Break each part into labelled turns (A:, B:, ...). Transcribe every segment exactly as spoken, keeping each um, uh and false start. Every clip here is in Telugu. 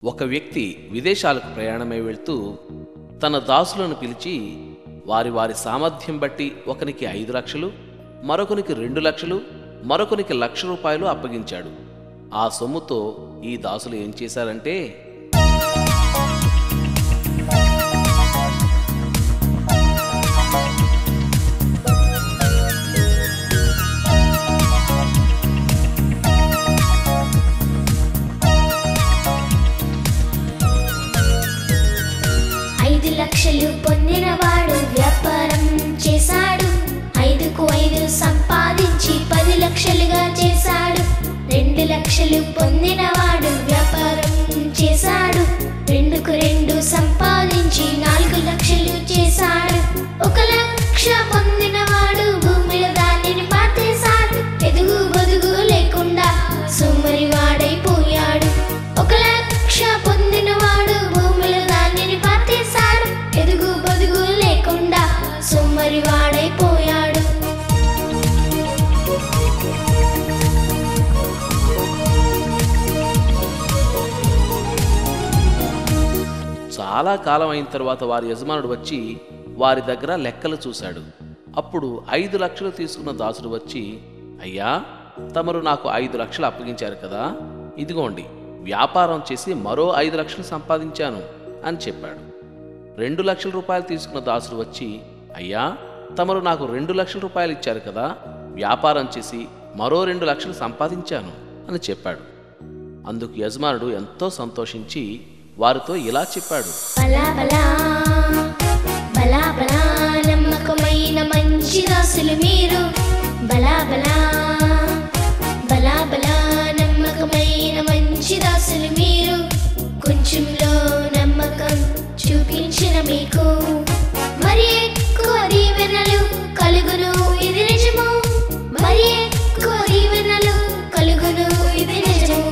A: ఒక వ్యక్తి విదేశాలకు ప్రయాణమై వెళ్తూ తన దాసులను పిలిచి వారి వారి సామర్థ్యం బట్టి ఒకనికి ఐదు లక్షలు, మరొకనికి రెండు లక్షలు, మరొకనికి లక్ష రూపాయలు అప్పగించాడు. ఆ సొమ్ముతో ఈ దాసులు ఏం చేశారంటే,
B: ఐదు లక్షలు పొందినవాడు వ్యాపారం చేశాడు. ఐదుకు ఐదు సంపాదించి పది లక్షలుగా చేశాడు. రెండు లక్షలు పొందినవాడు వ్యాపారం చేశాడు. రెండుకు రెండు సంపాదించి నాలుగు లక్షలు చేశాడు. ఒక లక్ష పొందినవాడు భూమిలో దానిని పాతేశాడు. ఎదుగు బదుగు లేకుండా సోమరి వాడైపోయాడు. ఒక లక్ష పొందినవాడు భూమిలో దానిని పాతేశాడు. ఎదుగు బదుగు లేకుండా సోమరి వాడైపోయాడు.
A: చాలా కాలం అయిన తర్వాత వారి యజమానుడు వచ్చి వారి దగ్గర లెక్కలు చూశాడు. అప్పుడు ఐదు లక్షలు తీసుకున్న దాసుడు వచ్చి, అయ్యా, తమరు నాకు ఐదు లక్షలు అప్పగించారు కదా, ఇదిగోండి, వ్యాపారం చేసి మరో ఐదు లక్షలు సంపాదించాను అని చెప్పాడు. రెండు లక్షల రూపాయలు తీసుకున్న దాసుడు వచ్చి, అయ్యా, తమరు నాకు రెండు లక్షల రూపాయలు ఇచ్చారు కదా, వ్యాపారం చేసి మరో రెండు లక్షలు సంపాదించాను అని చెప్పాడు. అందుకు యజమానుడు ఎంతో సంతోషించి వారితో ఇలా చెప్పాడు,
B: బలా బలా బలా బలా నమ్మకమైన మంచి దాసులు మీరు. బలా బలా బలా బలా నమ్మకమైన మంచి దాసులు మీరు. కొంచెంలో నమ్మకం చూపించిన మీకు మరి ఎక్కువ దీవెనలు కలుగును, ఇది నిజము. మరి ఎక్కువ దీవెనలు కలుగును, ఇది నిజము.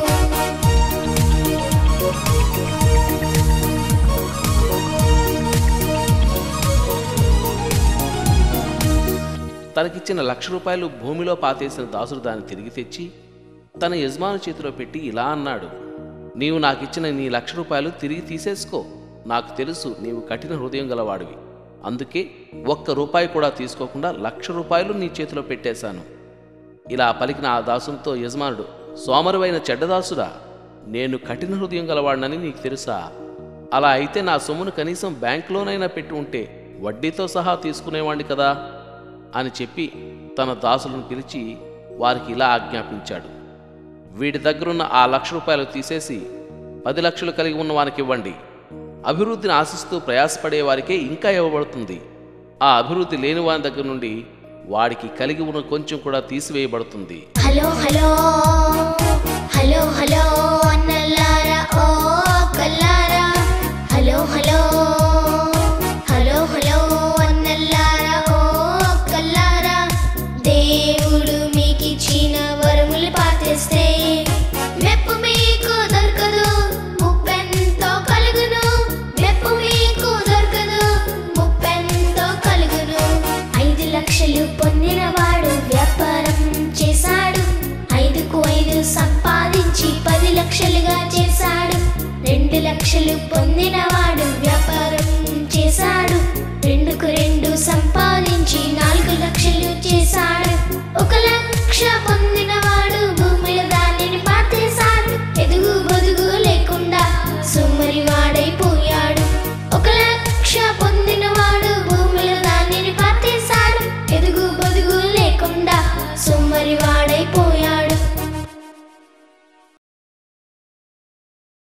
A: తనకిచ్చిన లక్ష రూపాయలు భూమిలో పాతేసిన దాసుడు దాన్ని తిరిగి తెచ్చి తన యజమాను చేతిలో పెట్టి ఇలా అన్నాడు, నీవు నాకిచ్చిన నీ లక్ష రూపాయలు తిరిగి తీసేసుకో. నాకు తెలుసు నీవు కఠిన హృదయం గలవాడివి, అందుకే ఒక్క రూపాయి కూడా తీసుకోకుండా లక్ష రూపాయలు నీ చేతిలో పెట్టేశాను. ఇలా పలికిన ఆ దాసునితో యజమానుడు, సోమరువైన చెడ్డదాసుడా, నేను కఠిన హృదయం గలవాడినని నీకు తెలుసా? అలా అయితే నా సొమ్మును కనీసం బ్యాంకులోనైనా పెట్టి ఉంటే వడ్డీతో సహా తీసుకునేవాడిని కదా అని చెప్పి తన దాసులను పిలిచి వారికి ఇలా ఆజ్ఞాపించాడు, వీడి దగ్గరున్న ఆ లక్ష రూపాయలు తీసేసి పది లక్షలు కలిగి ఉన్న వారికి ఇవ్వండి. అభివృద్ధిని ఆశిస్తూ ప్రయాసపడే వారికే ఇంకా ఇవ్వబడుతుంది. ఆ అభివృద్ధి లేని వారి దగ్గర నుండి వాడికి కలిగి ఉన్న కొంచెం కూడా తీసివేయబడుతుంది.
B: హలో హలో హలో హలో అన్నలారా, ఓ కల్లారా. హలో హలో హలో హలో అన్నలారా, ఓ కల్లారా. దేవుడు మీకిచ్చిన వరములు పాటిస్తే మెప్పు మీకు దొరకదు, ముప్పెంతో కలుగును. మెప్పు మీకు దొరకదు, ముప్పెంతో కలుగును. ఐదు లక్షలు పొందినవాడు వ్యాపారం చేశాడు. ఐదుకు ఐదు సంపాదించి పది లక్షలుగా చేశాడు. రెండు లక్షలు పొందినవాడు